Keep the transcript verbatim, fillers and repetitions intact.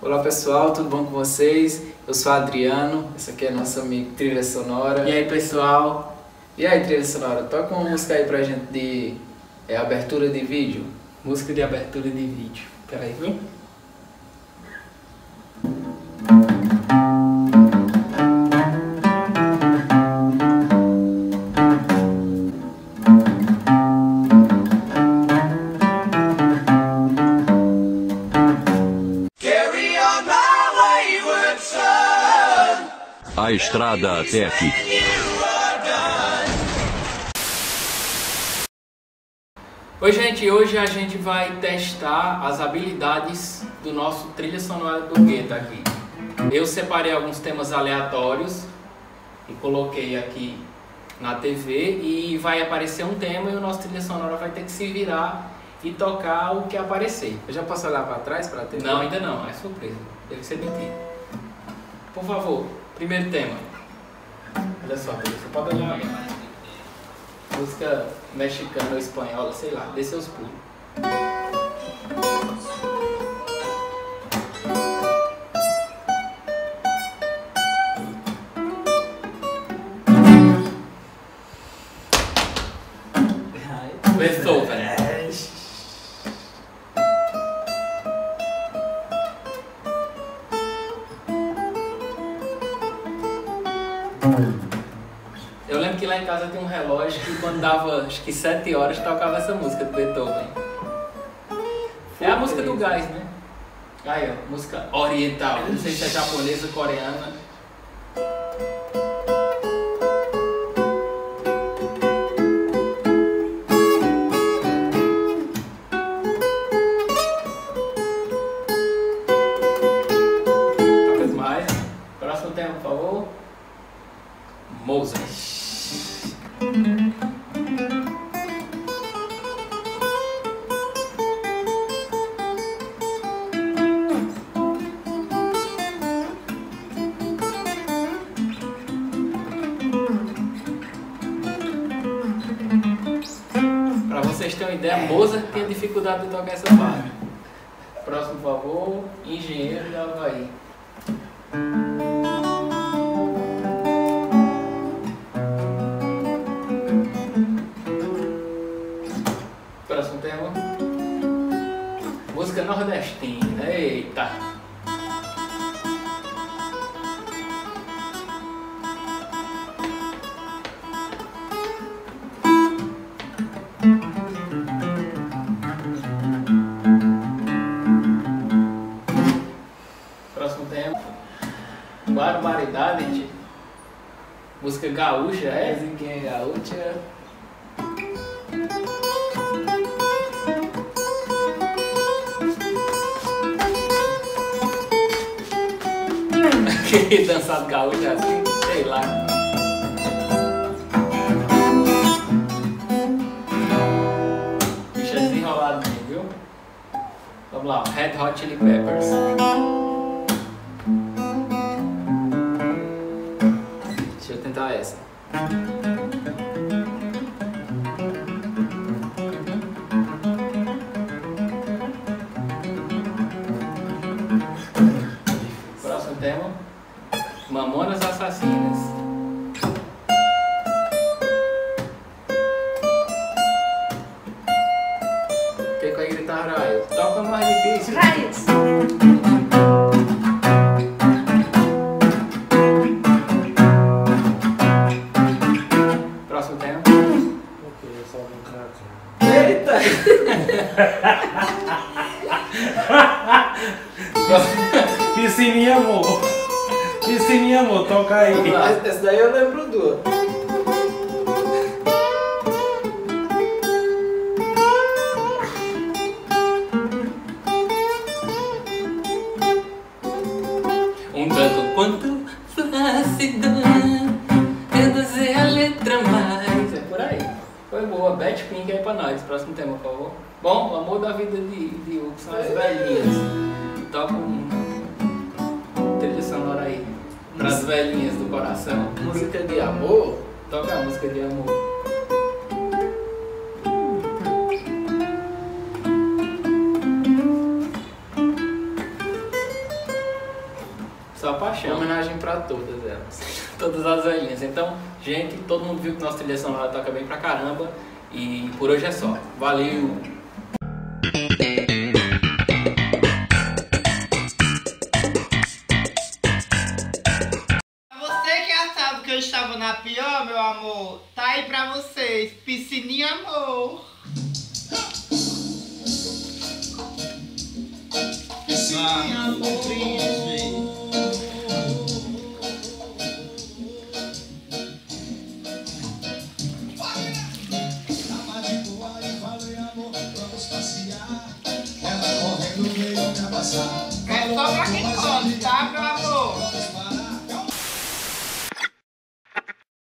Olá pessoal, tudo bom com vocês? Eu sou Adriano, essa aqui é a nossa amiga trilha sonora. E aí pessoal? E aí trilha sonora, toca uma música aí pra gente de é, abertura de vídeo. Música de abertura de vídeo. Peraí, viu? A estrada até aqui. Oi gente, hoje a gente vai testar as habilidades do nosso trilha sonora do Guetta aqui. Eu separei alguns temas aleatórios e coloquei aqui na T V e vai aparecer um tema e o nosso trilha sonora vai ter que se virar e tocar o que aparecer. Eu já posso olhar pra trás pra T V? Não, ainda não, é surpresa. Deve ser mentira. Por favor. Primeiro tema. Olha só, você pode olhar aí. Música mexicana ou espanhola, sei lá, dê seus pulos. Beethoven. Eu lembro que lá em casa tem um relógio que quando dava acho que sete horas tocava essa música do Beethoven. É a música do gás, né? Aí ó, música oriental, não sei se é japonesa ou coreana. Talvez mais. Próximo tema, por favor. Mozart. Para vocês terem uma ideia, Mozart tinha dificuldade de tocar essa parte. Próximo, por favor, Engenheiro do Havaí. Próximo tema. Música nordestina. Eita! Próximo tema. Barbaridade. Tipo. Música gaúcha, é? Musiquinha gaúcha. Que dançado gaúcho assim, sei lá. Bicho é desenrolado mesmo, viu? Vamos lá, Red Hot Chili Peppers. Deixa eu tentar essa. Próximo tema. Mamonas Assassinas. O que vai gritar raio? Toca mais difícil. Raios! Próximo tema. Eita! Piscininha, amor. Piscininha, amor, toca aí. Essa daí eu lembro do. Um tanto quanto flácida, reduzir a letra mais. É por aí. Foi boa. Beth Pink aí pra nós. Próximo tema, por favor. Bom, o amor da vida de, de Hugo são as velhinhas. Toca um trilha sonora aí. Pras velhinhas do coração. Música de amor? Toca a música de amor. paixão. Homenagem pra todas elas. Todas as velhinhas. Então, gente, todo mundo viu que nossa trilha sonora toca bem pra caramba. E por hoje é só. Valeu! Você que achava que eu estava na pior, meu amor, tá aí pra vocês. Piscininha amor. Piscininha amor. É só pra quem come, tá, meu amor?